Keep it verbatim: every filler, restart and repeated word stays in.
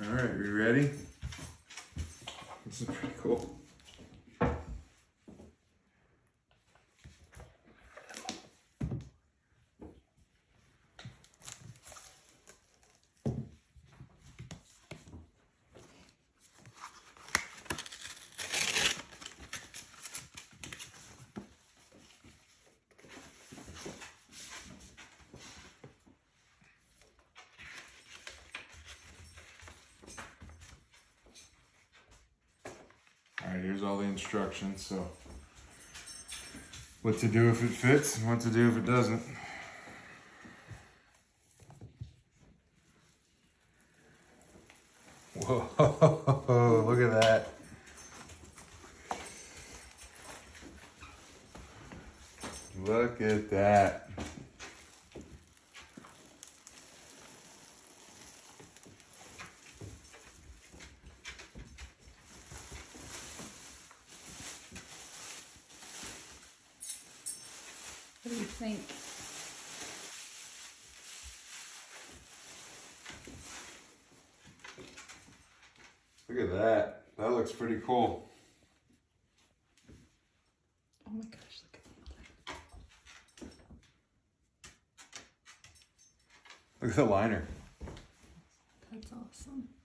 All right, are you ready? This is pretty cool. All right, here's all the instructions. So, what to do if it fits and what to do if it doesn't. Whoa, look at that. Look at that. What do you think? Look at that. That looks pretty cool. Oh my gosh, look at that. Look at the liner. That's awesome.